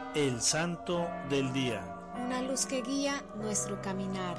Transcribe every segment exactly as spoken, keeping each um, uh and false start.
El Santo del Día. Una luz que guía nuestro caminar.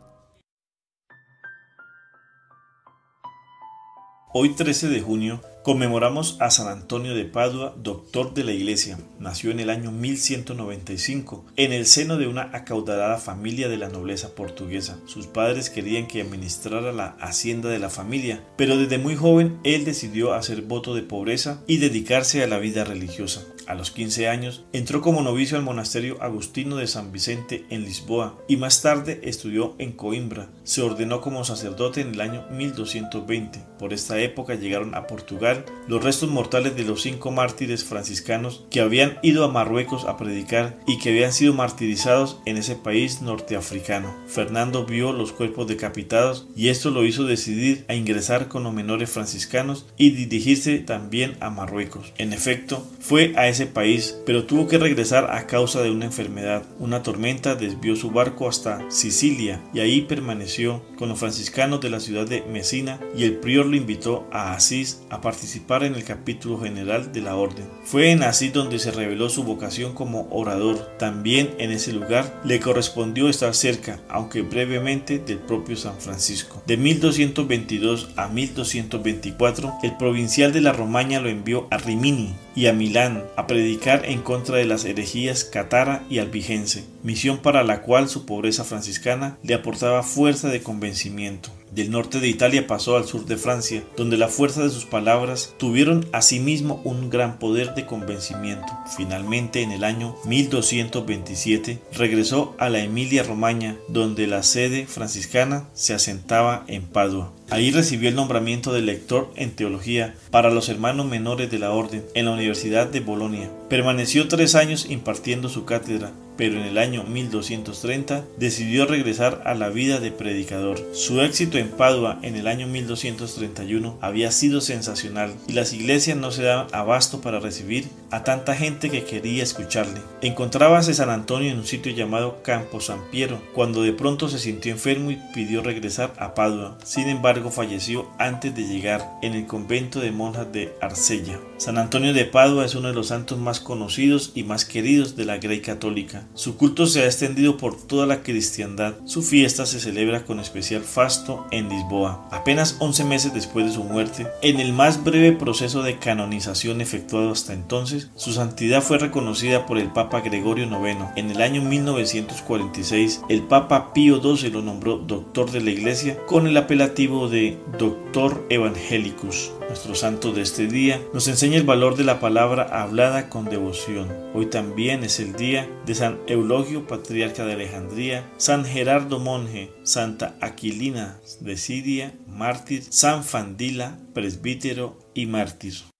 Hoy trece de junio conmemoramos a San Antonio de Padua, doctor de la Iglesia. Nació en el año mil ciento noventa y cinco en el seno de una acaudalada familia de la nobleza portuguesa. Sus padres querían que administrara la hacienda de la familia, pero desde muy joven él decidió hacer voto de pobreza y dedicarse a la vida religiosa. A los quince años entró como novicio al monasterio agustino de San Vicente en Lisboa y más tarde estudió en Coimbra. Se ordenó como sacerdote en el año mil doscientos veinte. Por esta época llegaron a Portugal los restos mortales de los cinco mártires franciscanos que habían ido a Marruecos a predicar y que habían sido martirizados en ese país norteafricano. Fernando vio los cuerpos decapitados y esto lo hizo decidir a ingresar con los menores franciscanos y dirigirse también a Marruecos. En efecto, fue a ese país, pero tuvo que regresar a causa de una enfermedad. Una tormenta desvió su barco hasta Sicilia y ahí permaneció con los franciscanos de la ciudad de Mesina, y el prior lo invitó a Asís a participar en el capítulo general de la orden. Fue en Asís donde se reveló su vocación como orador. También en ese lugar le correspondió estar cerca, aunque brevemente, del propio San Francisco. De mil doscientos veintidós a mil doscientos veinticuatro, el provincial de la Romaña lo envió a Rimini y a Milán a predicar en contra de las herejías cátara y albigense, misión para la cual su pobreza franciscana le aportaba fuerza de convencimiento. Del norte de Italia pasó al sur de Francia, donde la fuerza de sus palabras tuvieron asimismo un gran poder de convencimiento. Finalmente, en el año mil doscientos veintisiete, regresó a la Emilia-Romaña, donde la sede franciscana se asentaba en Padua. Ahí recibió el nombramiento de lector en teología para los hermanos menores de la orden en la Universidad de Bolonia. Permaneció tres años impartiendo su cátedra, pero en el año mil doscientos treinta decidió regresar a la vida de predicador. Su éxito en Padua en el año mil doscientos treinta y uno había sido sensacional y las iglesias no se daban abasto para recibir a tanta gente que quería escucharle. Encontrábase San Antonio en un sitio llamado Campo San Piero, cuando de pronto se sintió enfermo y pidió regresar a Padua. Sin embargo, falleció antes de llegar en el convento de monjas de Arsella. San Antonio de Padua es uno de los santos más conocidos y más queridos de la Grey católica. Su culto se ha extendido por toda la cristiandad. Su fiesta se celebra con especial fasto en Lisboa. Apenas once meses después de su muerte, en el más breve proceso de canonización efectuado hasta entonces, su santidad fue reconocida por el Papa Gregorio noveno. En el año mil novecientos cuarenta y seis, el Papa Pío doce lo nombró doctor de la Iglesia con el apelativo de Doctor Evangelicus. Nuestro santo de este día nos enseña el valor de la palabra hablada con devoción. Hoy también es el día de San Eulogio, patriarca de Alejandría, San Gerardo monje, Santa Aquilina de Siria, mártir, San Fandila, presbítero y mártir.